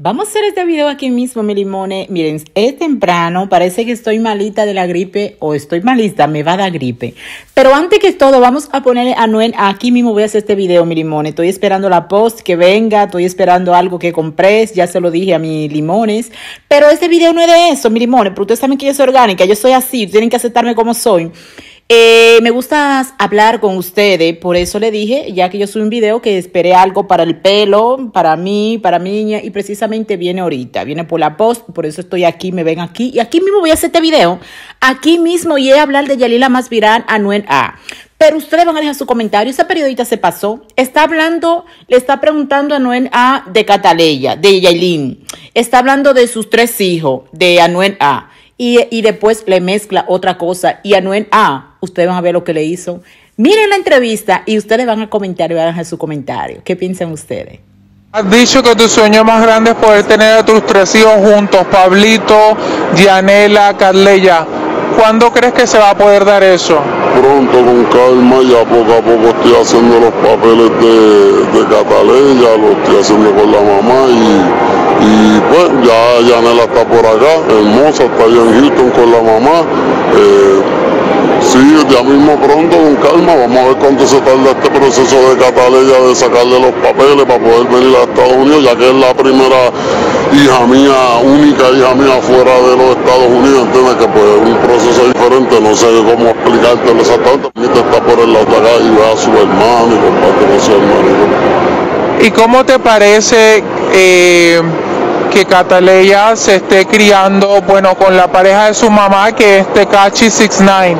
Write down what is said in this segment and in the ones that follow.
Vamos a hacer este video aquí mismo, mi limones. Miren, es temprano, parece que estoy malita de la gripe o estoy malita, me va a dar gripe. Pero antes que todo, vamos a poner a Anuel aquí mismo. Voy a hacer este video, mi limones. Estoy esperando la post que venga, estoy esperando algo que compré, ya se lo dije a mis limones. Pero este video no es de eso, mi limones, porque ustedes saben que yo soy orgánica, yo soy así, tienen que aceptarme como soy. Me gusta hablar con ustedes, por eso le dije, ya que yo subí un video, que esperé algo para el pelo, para mí, para mi niña, y precisamente viene ahorita, viene por la post, por eso estoy aquí, me ven aquí, y aquí mismo voy a hacer este video, aquí mismo, y voy a hablar de Yalila más viral, Anuel A. Pero ustedes van a dejar su comentario. Esa periodista se pasó, está hablando, le está preguntando a Anuel A de Cataleya, de Yailin, está hablando de sus 3 hijos, de Anuel A. Y después le mezcla otra cosa. Y Anuel A, ustedes van a ver lo que le hizo. Miren la entrevista y ustedes van a comentar y van a dejar su comentario. ¿Qué piensan ustedes? Has dicho que tu sueño más grande es poder tener a tus 3 hijos juntos, Pablito, Yanela, Cataleya. ¿Cuándo crees que se va a poder dar eso? Pronto, con calma, ya poco a poco estoy haciendo los papeles de Cataleya, lo estoy haciendo con la mamá y pues ya Yanela está por acá, hermosa, está allá en Houston con la mamá. Sí, ya mismo pronto, con calma, vamos a ver cuánto se tarda este proceso de Cataleya de sacarle los papeles para poder venir a Estados Unidos, ya que es la primera hija mía, única hija mía fuera de los Estados Unidos, entiendes que pues es un proceso diferente, no sé cómo explicártelo exactamente. Mi hija está por el lado de acá y ve a su hermano y comparte con su hermanito. ¿Y cómo te parece que Cataleya se esté criando, bueno, con la pareja de su mamá, que es Tekashi 69?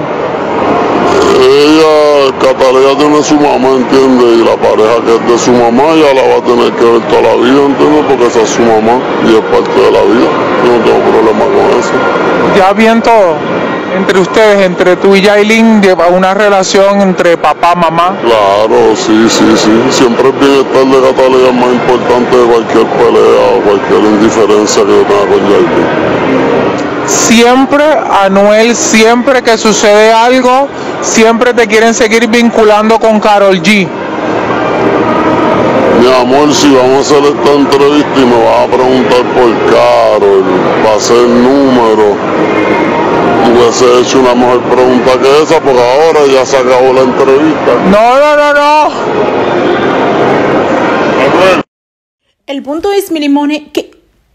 Cataleya tiene su mamá, ¿entiendes? Y la pareja que es de su mamá ya la va a tener que ver toda la vida, ¿entiendes? Porque esa es su mamá y es parte de la vida. Yo no tengo problema con eso. Ya bien todo. Entre ustedes, entre tú y Yailin, lleva una relación entre papá, mamá. Claro, sí. Siempre el bienestar de Cataleya es más importante de cualquier pelea o cualquier indiferencia que yo tenga con Yailin. Siempre, Anuel, siempre que sucede algo, siempre te quieren seguir vinculando con Karol G. Mi amor, si vamos a hacer esta entrevista y me vas a preguntar por Karol, va a ser número, hubiese hecho una mejor pregunta que esa, porque ahora ya se acabó la entrevista. No. El punto es, mi limones, que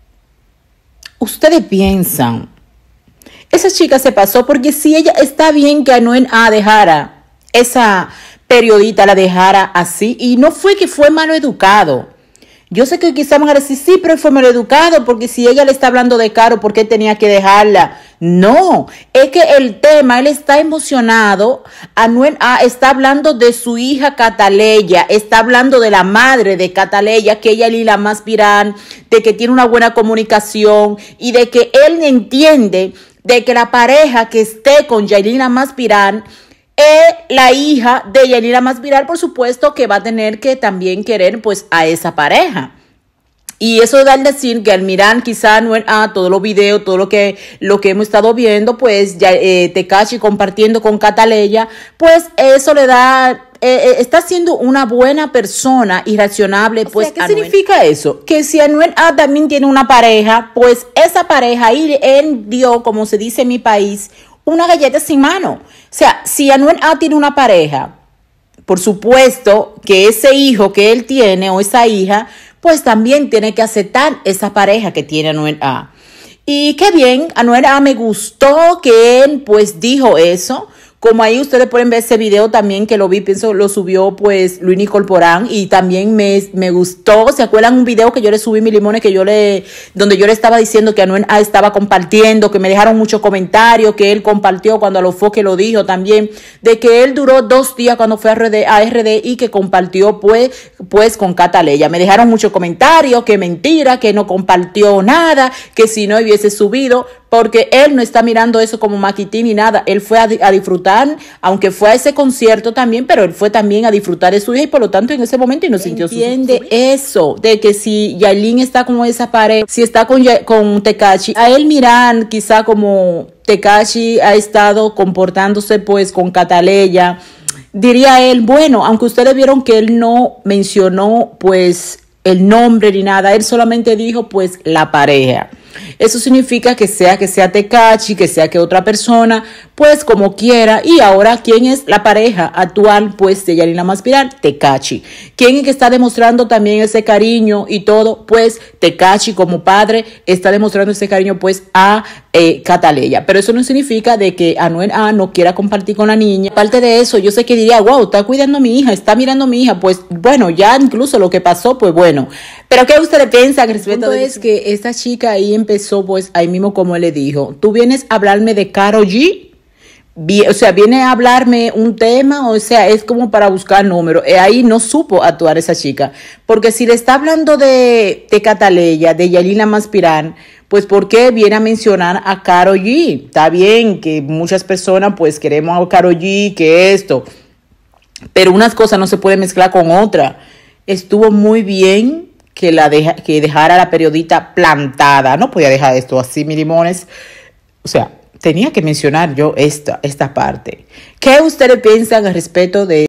ustedes piensan, esa chica se pasó, porque si ella está bien que Anuel A dejara, esa periodista la dejara así, y no fue que fue malo educado. Yo sé que quizás van a decir, sí, pero él fue mal educado, porque si ella le está hablando de Caro, ¿por qué tenía que dejarla? No, es que el tema, él está emocionado. Anuel A está hablando de su hija Cataleya, está hablando de la madre de Cataleya, que ella es la más viral, de que tiene una buena comunicación y de que él entiende de que la pareja que esté con Yalila más viral es la hija de Yalila más viral, por supuesto que va a tener que también querer pues a esa pareja. Y eso da al decir que al mirar quizá Anuel A todos los videos, todo lo que hemos estado viendo, pues ya Tekashi compartiendo con Cataleya, pues eso le da, está siendo una buena persona y razonable. Pues, ¿qué significa eso? Que si Anuel A también tiene una pareja, pues esa pareja, y él dio, como se dice en mi país, una galleta sin mano. O sea, si Anuel A tiene una pareja, por supuesto que ese hijo que él tiene o esa hija, pues también tiene que aceptar esa pareja que tiene Anuel A. Y qué bien, Anuel A me gustó que él pues dijo eso. Como ahí ustedes pueden ver ese video también, que lo vi, pienso lo subió pues Luini Corporán, y también me gustó. ¿Se acuerdan un video que yo le subí, mi limones, donde yo le estaba diciendo que Anuel A estaba compartiendo, que me dejaron muchos comentarios, que él compartió cuando a lo fue que lo dijo también, de que él duró 2 días cuando fue a RD y que compartió pues con Cataleya. Me dejaron muchos comentarios, que mentira, que no compartió nada, que si no hubiese subido, porque él no está mirando eso como maquitín ni nada. Él fue a disfrutar, aunque fue a ese concierto también, pero él fue también a disfrutar de su hija, y por lo tanto en ese momento y no sintió su eso, de que si Yailin está como esa pareja, si está con Tekashi, a él miran quizá como Tekashi ha estado comportándose pues con Cataleya, diría él, bueno, aunque ustedes vieron que él no mencionó pues el nombre ni nada, él solamente dijo pues la pareja. Eso significa que sea Tekashi, que sea que otra persona, pues como quiera. Y ahora, ¿quién es la pareja actual? Pues de Yanela Maspiran, Tekashi. ¿Quién es que está demostrando también ese cariño y todo? Pues Tekashi como padre está demostrando ese cariño pues a Cataleya. Pero eso no significa de que Anuel A no quiera compartir con la niña. Aparte de eso, yo sé que diría, wow, está cuidando a mi hija, está mirando a mi hija. Pues bueno, ya incluso lo que pasó, pues bueno. Pero ¿qué ustedes piensan respecto de eso? Es que esta chica ahí empezó pues ahí mismo como él le dijo, tú vienes a hablarme de Karol G, o sea, viene a hablarme un tema, o sea, es como para buscar números. Ahí no supo actuar esa chica, porque si le está hablando de Cataleya, de Yanela Maspiran, pues ¿por qué viene a mencionar a Karol G? Está bien que muchas personas pues queremos a Karol G, que esto, pero unas cosas no se pueden mezclar con otras. Estuvo muy bien que dejara a la periodista plantada. No podía dejar esto así, mi limones. O sea, tenía que mencionar yo esta parte. ¿Qué ustedes piensan al respecto de